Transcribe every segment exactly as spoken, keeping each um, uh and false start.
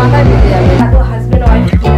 মাথায় ঢুকে যাবে তো হাজবেন্ড ওয়াইফ কিনা।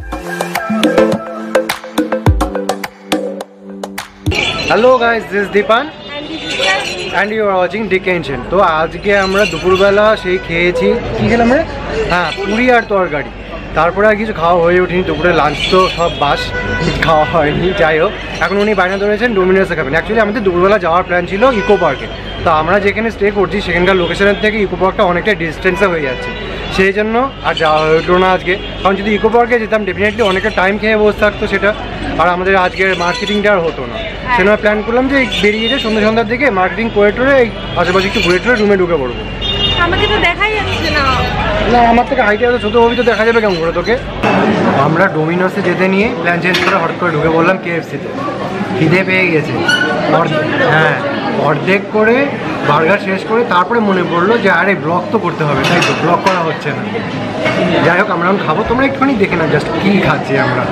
Hello guys, this Dipan and you are watching dkinsane। তো আজকে আমরা দুপুরবেলা সেই খেয়েছি, কী খেলাম রে? হ্যাঁ, পুরি আর তরকারি। তারপরে আর কিছু খাওয়া হয়ে ওঠেনি। দুপুরে লাঞ্চ তো সব বাস, খাওয়া হয়নি। যাই হোক, এখন উনি বাইরে ধরেছেন ডোমিনোসে খাবেন। অ্যাকচুয়ালি আমাদের দুপুরবেলা যাওয়ার প্ল্যান ছিল ইকো পার্কে। তো আমরা যেখানে স্টে করছি সেখানকার লোকেশনের থেকে ইকো পার্কটা অনেকটা ডিস্টেন্সে হয়ে যাচ্ছে, সেই জন্য আর যাওয়া হলো না আজকে। কারণ যদি ইকো পার্কে যেতাম ডেফিনেটলি অনেকটা টাইম খেয়ে বসে থাকতো সেটা, আর আমাদের আজকের মার্কেটিংটা আর হতো না। সেজন্য প্ল্যান করলাম যে বেরিয়ে যে সন্ধ্যা সন্ধ্যার দিকে মার্কেটিং করে টোরে এই আশেপাশে একটু ঘুরে টোরে রুমে ঢুকে পড়বো। আমাকে তো দেখাই যাচ্ছে না। না, আমার থেকে হাইটে এত ছোটো হবি তো দেখা যাবে কেমন করে তোকে? আমরা ডোমিনোসে যেতে নিয়ে প্ল্যান চেঞ্জ করে হঠাৎ করে ঢুকে বললাম কেএফসিতে। খিদে পেয়ে গেছে, হ্যাঁ, অর্ধেক করে বার্গার শেষ করে তারপরে মনে পড়লো যে আরে ব্লগ তো করতে হবে, তাই তো ব্লগ করা হচ্ছে না। যাই হোক, আমরা এখন খাবো, তোমরা একটুখানি দেখে না জাস্ট কী খাচ্ছি আমরা।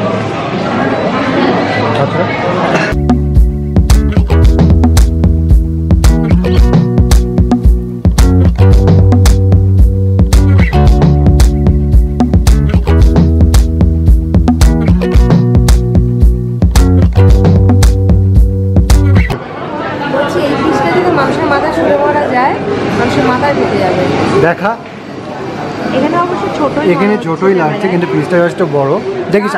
আচ্ছা, দেখা এখানে অবশ্য ছোট, এখানে ছোটই লাগছে কিন্তু পিসটা জাস্ট বড়। দেখিস,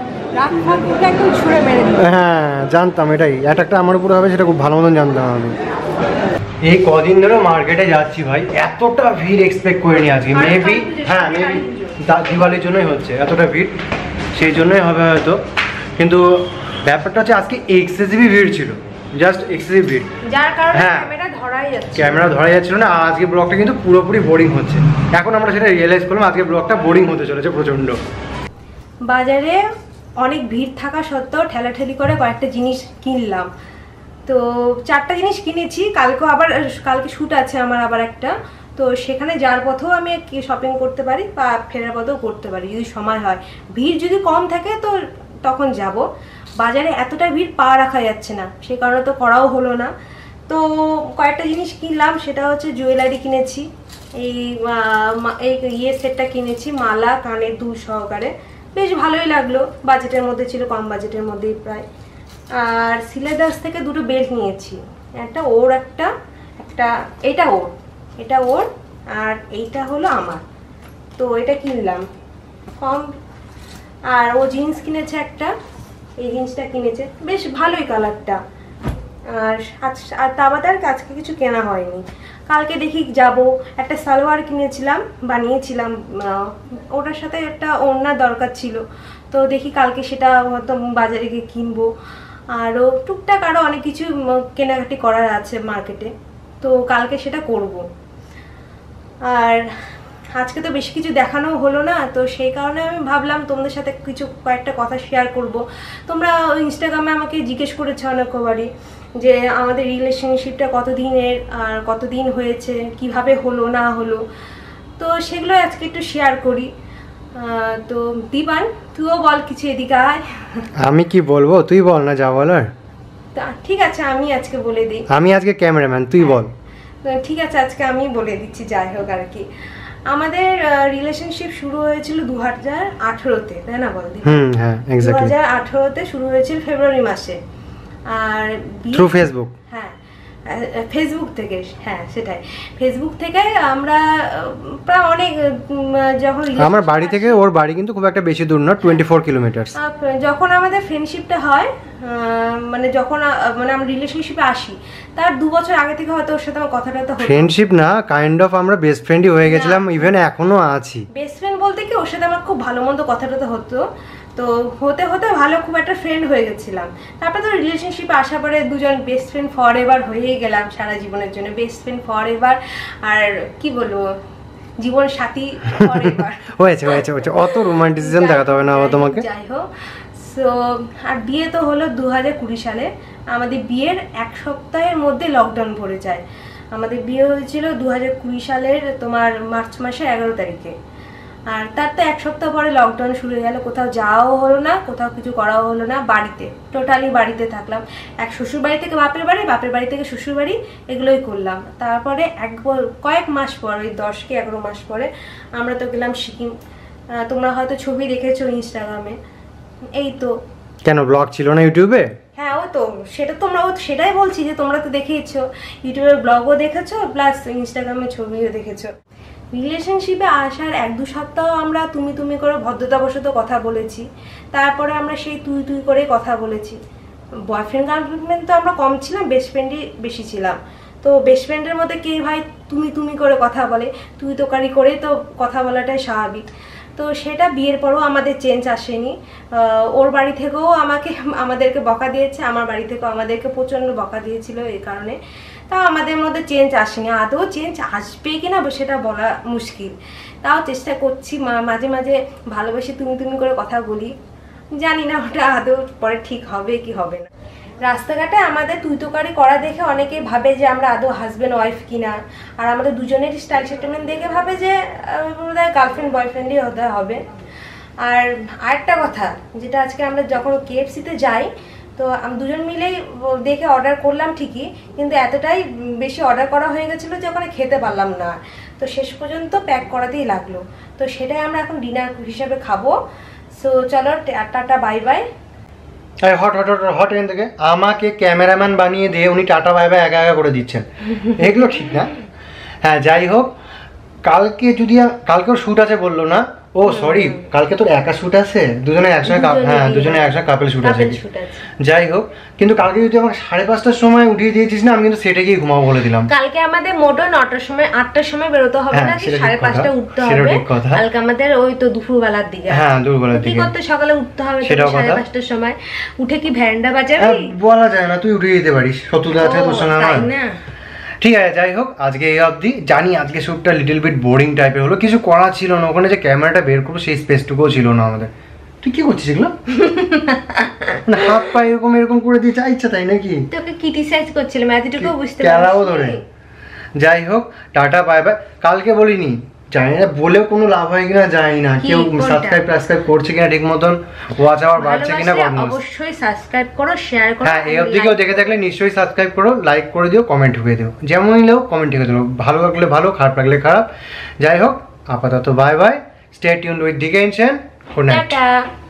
হ্যাঁ জানতাম এটাই একটা আমার উপরে হবে, সেটা খুব ভালো মতন জানতাম আমি। এই কদিন ধরে মার্কেটে যাচ্ছি ভাই, এতটা ভিড় এক্সপেক্ট করিনি আজকে। মেবি হ্যাঁ মেবি দিওয়ালির জন্যই হচ্ছে এতটা ভিড়, সেই জন্যই হবে হয়তো। কিন্তু ব্যাপারটা হচ্ছে আজকে এক্সেসিভই ভিড় ছিল, জাস্ট এক্সেসিভ ভিড়, যার কারণে ক্যামেরা ধরাই যাচ্ছে ক্যামেরা ধরাই যাচ্ছিল না। আজকে ব্লগটা কিন্তু পুরোপুরি বোরিং হচ্ছে। এখন আমরা সেটা রিয়েলাইজ করলাম, আজকে ব্লগটা বোরিং হতে চলেছে প্রচণ্ড। বাজারে অনেক ভিড় থাকা সত্ত্বেও ঠেলাঠেলি করে কয়েকটা জিনিস কিনলাম। তো চারটা জিনিস কিনেছি, কালকেও আবার কালকে শ্যুট আছে আমার আবার একটা, তো সেখানে যার পথেও আমি শপিং করতে পারি বা ফেরার পথেও করতে পারি যদি সময় হয়। ভিড় যদি কম থাকে তো তখন যাব। বাজারে এতটা ভিড় পা রাখা যাচ্ছে না, সেই কারণে তো করাও হলো না। তো কয়েকটা জিনিস কিনলাম, সেটা হচ্ছে জুয়েলারি কিনেছি, এই এই ইয়ে সেটটা কিনেছি, মালা কানের দুল সহকারে, বেশ ভালোই লাগলো, বাজেটের মধ্যে ছিল, কম বাজেটের মধ্যেই প্রায়। আর সিলেদাস থেকে দুটো বেল্ট নিয়েছি, একটা ওর, একটা একটা এটা ওর, এটা ওর, আর এইটা হলো আমার। তো এটা কিনলাম কম। আর ও জিন্স কিনেছে একটা, এই জিন্সটা কিনেছে, বেশ ভালোই কালারটা। আর আর তা বাদে আর আজকে কিছু কেনা হয়নি। কালকে দেখি যাব, একটা সালোয়ার কিনেছিলাম, বানিয়েছিলাম, ওটার সাথে একটা ওড়না দরকার ছিল, তো দেখি কালকে সেটা হয়তো বাজারে গিয়ে কিনবো। আরও টুকটাক আরও অনেক কিছু কেনাকাটি করার আছে মার্কেটে, তো কালকে সেটা করব। আর আজকে তো বেশি কিছু দেখানো হলো না, তো সেই কারণে আমি ভাবলাম তোমাদের সাথে কিছু কয়েকটা কথা শেয়ার করব। তোমরা ইনস্টাগ্রামে আমাকে জিজ্ঞেস করেছো অনেকবারই যে আমাদের রিলেশনশিপটা কতদিনের আর কতদিন হয়েছে, কিভাবে হলো না হলো, তো সেগুলো আজকে একটু শেয়ার করি। তো দীপান, তুইও বল কিছু, এদিকে আয়। আমি কি বলবো, তুই বল না যা বলার। ঠিক আছে, আমি আজকে বলে দিই। আমি আজকে ক্যামেরাম্যান, তুই বল। ঠিক আছে, আজকে আমি বলে দিচ্ছি। যাই হোক আর কি, আমাদের রিলেশনশিপ শুরু হয়েছিল দু হাজার আঠেরোতে, তাই না বল? হুম, হ্যাঁ এক্স্যাক্টলি দু হাজার আঠেরোতে শুরু হয়েছিল ফেব্রুয়ারি মাসে। আর থ্রু ফেসবুক, হ্যাঁ ফেসবুক থেকে, হ্যাঁ সেটাই, ফেসবুক থেকে আমরা প্রায় অনেক, যখন আমার বাড়ি থেকে ওর বাড়ি কিন্তু খুব একটা বেশি দূর না, টোয়েন্টি ফোর কিলোমিটার। যখন আমাদের ফ্রেন্ডশিপটা হয়, মানে যখন মানে আমরা রিলেশনশিপে আসি, তার দু বছর আগে থেকে হয়তো ওর সাথে আমার কথাটা তো ফ্রেন্ডশিপ না, কাইন্ড অফ আমরা বেস্ট ফ্রেন্ডই হয়ে গেছিলাম, ইভেন এখনো আছি। বেস্ট ফ্রেন্ড বলতে কি, ওর সাথে আমার খুব ভালো মন্দ কথাটা তো হতো, তো হতে হতে ভালো খুব একটা ফ্রেন্ড হয়ে গেছিলাম। তারপরে তো রিলেশনশিপে আসার পরে দুজন বেস্ট ফ্রেন্ড ফর এভার হয়েই গেলাম, সারা জীবনের জন্য বেস্ট ফ্রেন্ড ফর এভার। আর কি বলবো, জীবন সাথী ফর এভার। হয়েছে হয়েছে হয়েছে, অত রোমান্টিসিজম দেখাতে হবে না তোমাকে। যাই হোক, সো আর বিয়ে তো হলো দু হাজার কুড়ি সালে। আমাদের বিয়ের এক সপ্তাহের মধ্যে লকডাউন পড়ে যায়। আমাদের বিয়ে হয়েছিল দু হাজার কুড়ি সালের তোমার মার্চ মাসের এগারো তারিখে। আর তার তো এক সপ্তাহ পরে লকডাউন শুরু হয়ে গেল, কোথাও যাওয়াও হলো না, কোথাও কিছু করাও হলো না, বাড়িতে টোটালি বাড়িতে থাকলাম। এক শ্বশুর বাড়ি থেকে বাপের বাড়ি, বাপের বাড়ি থেকে শ্বশুর বাড়ি, এগুলোই করলাম। তারপরে এক কয়েক মাস পর, ওই দশ কি এগারো মাস পরে আমরা তো গেলাম সিকিম। তোমরা হয়তো ছবি দেখেছো ইনস্টাগ্রামে। এই তো কেন ব্লগ ছিল না ইউটিউবে? হ্যাঁ ও তো সেটা তোমরা সেটাই বলছি যে তোমরা তো দেখেইছো, ইউটিউবের ব্লগও দেখেছো প্লাস ইনস্টাগ্রামে ছবিও দেখেছো। রিলেশনশিপে আসার এক দু সপ্তাহ আমরা তুমি তুমি করে ভদ্রতাবশত কথা বলেছি, তারপরে আমরা সেই তুই তুই করে কথা বলেছি। বয়ফ্রেন্ড গার্লফ্রেন্ড তো আমরা কম ছিলাম, বেস্ট ফ্রেন্ডই বেশি ছিলাম। তো বেস্ট ফ্রেন্ডের মধ্যে কে ভাই তুমি তুমি করে কথা বলে, তুই তোকারি করে তো কথা বলাটাই স্বাভাবিক। তো সেটা বিয়ের পরেও আমাদের চেঞ্জ আসেনি। ওর বাড়ি থেকেও আমাকে আমাদেরকে বকা দিয়েছে, আমার বাড়ি থেকেও আমাদেরকে প্রচণ্ড বকা দিয়েছিল এই কারণে। তাও আমাদের মধ্যে চেঞ্জ আসেনি। আদৌ চেঞ্জ আসবে কিনা সেটা বলা মুশকিল, তাও চেষ্টা করছি। মাঝে মাঝে ভালোবেসে তুমি তুমি করে কথা বলি, জানি না ওটা আদৌ পরে ঠিক হবে কি হবে না। রাস্তাঘাটে আমাদের তুই তোকারি করা দেখে অনেকে ভাবে যে আমরা আদৌ হাজব্যান্ড ওয়াইফ কিনা, আর আমাদের দুজনের স্টাইল সেটেলমেন্ট দেখে ভাবে যে গার্লফ্রেন্ড বয়ফ্রেন্ডই হতে হবে। আর আরেকটা কথা, যেটা আজকে আমরা যখন কেএফসিতে যাই তো আমি দুজন মিলেই দেখে অর্ডার করলাম ঠিকই, কিন্তু এতটাই বেশি অর্ডার করা হয়ে গেছিলো যে ওখানে খেতে পারলাম না, তো শেষ পর্যন্ত প্যাক করাতেই লাগলো। তো সেটাই আমরা এখন ডিনার হিসাবে খাবো। সো চলো tata bye bye. Hot hot hot hot এখান থেকে আমাকে ক্যামেরাম্যান বানিয়ে দিয়ে উনি টাটা বাই বাই একা একা করে দিচ্ছেন, এগুলো ঠিক না। হ্যাঁ যাই হোক, কালকে যদি কালকেও শ্যুট আছে বললো না? ও সরি, কালকে তোর একা শ্যুট আছে, দুজনে একসঙ্গে, হ্যাঁ দুজনে একসঙ্গে কাপল শ্যুট আছে। যাই হোক, কিন্তু কালকে যদি আমাকে সাড়ে পাঁচটার সময় উঠিয়ে দিয়েছিস না, আমি কিন্তু সেটা গিয়ে ঘুমাবো বলে দিলাম। কালকে আমাদের মোটর নটার সময় আটটার সময় বেরোতে হবে না, সাড়ে পাঁচটা উঠতে হবে। কালকে আমাদের ওই তো দুপুর বেলার দিকে, হ্যাঁ দুপুরবেলার দিকে, কি করতে সকালে উঠতে হবে সাড়ে পাঁচটার সময়। উঠে কি ভ্যান্ডা বাজাবি? বলা যায় না, তুই উঠে দিতে পারিস, শত্রুতা আছে তোর সঙ্গে আমার। ঠিক আছে, যাই হোক আজকে এই অবধি। জানি আজকে শ্যুটটা লিটল বিট বোরিং টাইপের হলো, কিছু করা ছিল না, ওখানে যে ক্যামেরাটা বের করবো সেই স্পেসটুকুও ছিল না আমাদের। তুই কি করছিস এগুলো? মানে হাত পা এরকম এরকম করে দিয়ে যা ইচ্ছা তাই নাকি? তোকে ক্রিটিসাইজ করছিলাম, এতটুকু বুঝতে পারছিস? কেলাও ধরে। যাই হোক টাটা বাই বাই। কালকে বলিনি, জানি না বলেও কোনো লাভ হয় কিনা জানি না, কেউ সাবস্ক্রাইব সাবস্ক্রাইব করছে কিনা ঠিক মতন, ওয়াচ আওয়ার বাড়ছে কিনা বলুন। অবশ্যই সাবস্ক্রাইব করো, শেয়ার করো। হ্যাঁ এই অবধি কেউ দেখে থাকলে নিশ্চয়ই সাবস্ক্রাইব করো, লাইক করে দিও, কমেন্ট ঢুকে দিও, যেমনই লেও কমেন্ট ঢুকে দিও, ভালো লাগলে ভালো, খারাপ লাগলে খারাপ। যাই হোক আপাতত bye bye, stay tuned with DK insane. Good night.